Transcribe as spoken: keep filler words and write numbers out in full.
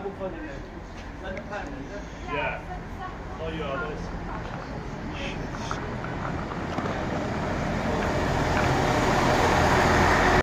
部分的人生态人的。 Yeah. Oh, you are this.